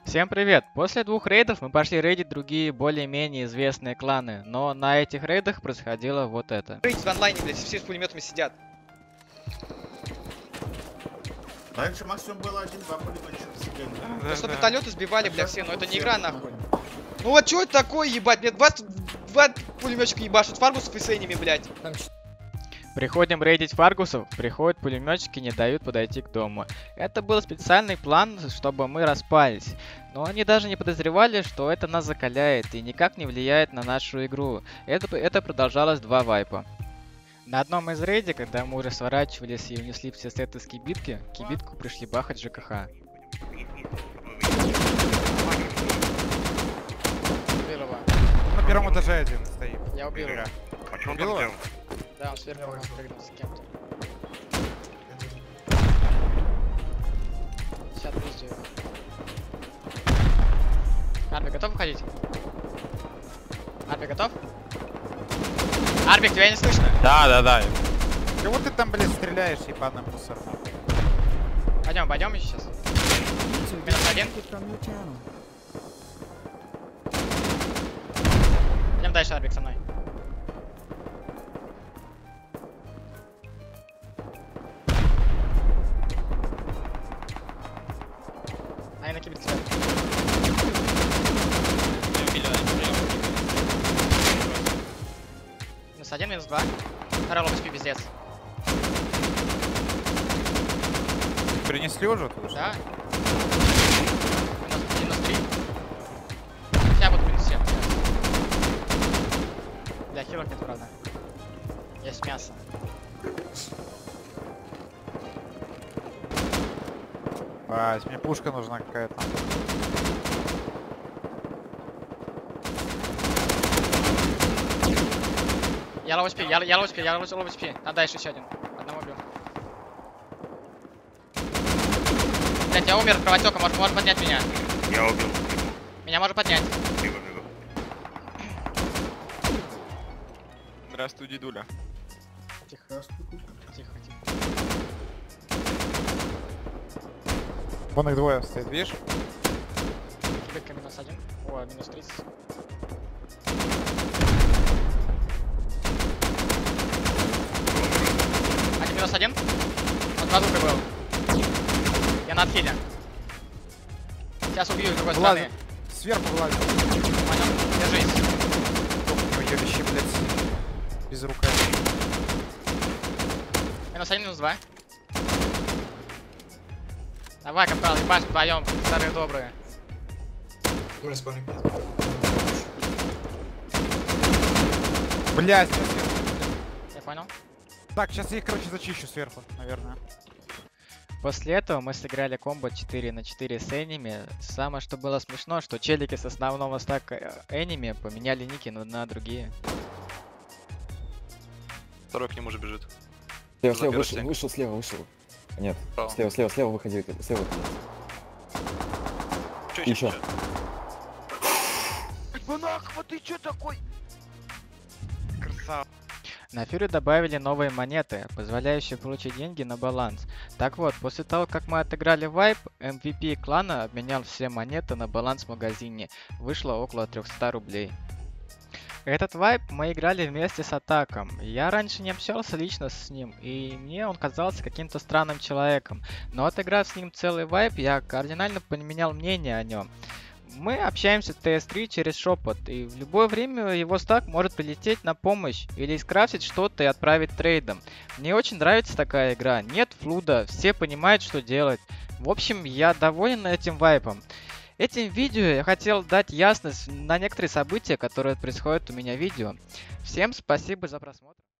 Всем привет! После 2 рейдов мы пошли рейдить другие более-менее известные кланы, но на этих рейдах происходило вот это. Рейдить в онлайне, блядь, все с пулеметами сидят. Раньше максимум было 1-2 пулеметчика. Просто вертолеты сбивали, бля, все, но это не игра, нахуй. Ну вот что это такое, ебать? Мне два пулеметчика ебашут, фаргусов и с энями, блядь. Приходим рейдить фаргусов, приходят пулеметчики, не дают подойти к дому. Это был специальный план, чтобы мы распались. Но они даже не подозревали, что это нас закаляет и никак не влияет на нашу игру. Это продолжалось 2 вайпа. На одном из рейдов, когда мы уже сворачивались и унесли все сеты с кибитку пришли бахать ЖКХ. Убил его. На первом этаже один стоит. Я убил его. А что он Убил там его? делал? Да, он сверху прыгнул с кем-то. Сейчас пиздю его. Арбик, готов выходить? Арбик, готов? Арбик, тебя не слышно? Да. Чего ты там, блядь, стреляешь, ебаный мусор? Пойдем сейчас. Минус 1. Идем дальше, Арбик, со мной. Они на кибитке сверху. Минус 1, минус 2. Второй лобочки пиздец. Принесли уже туда? Да. Минус 3. Я буду минус 7. Бля, хилок нет, правда. Есть мясо. Вась, мне пушка нужна какая-то. Я лоу спи, я лоу спи. Там дальше еще один. Одного убил. Блять, я умер, кровотека, может поднять меня. Я убил. Меня может поднять. Бегу. Здравствуй, дедуля. Тихо. Вон их двое стоит, видишь? Кибитка минус 1. О, минус 30. Один минус 1. Он 2 звука был. Я на отхиле. Сейчас убью с другой стороны. Сверху вылазит. Понял. Держись. Ёбище, блядь. Без рука. Минус 1, минус 2. Давай, капрал, ебашь вдвоем, старые добрые. Блядь, Я понял. так, сейчас я их, короче, зачищу сверху, наверное. После этого мы сыграли комбо 4 на 4 с эними. Самое что было смешно, что челики с основного стака эними поменяли ники на другие. Второй к нему уже бежит. Слева, Запирайся. вышел, слева, вышел. Нет, Право. слева выходи, слева. Чё Еще. Нахуй, ты чё такой? Красава. На Фьюри добавили новые монеты, позволяющие получить деньги на баланс. Так вот, после того, как мы отыграли вайп, MVP клана обменял все монеты на баланс в магазине. Вышло около 300 рублей. Этот вайп мы играли вместе с Атаком. Я раньше не общался лично с ним, и мне он казался каким-то странным человеком. Но отыграв с ним целый вайп, я кардинально поменял мнение о нем. Мы общаемся с TS3 через шепот, и в любое время его стак может прилететь на помощь или скрафтить что-то и отправить трейдом. Мне очень нравится такая игра, нет флуда, все понимают, что делать. В общем, я доволен этим вайпом. Этим видео я хотел дать ясность на некоторые события, которые происходят у меня в видео. Всем спасибо за просмотр.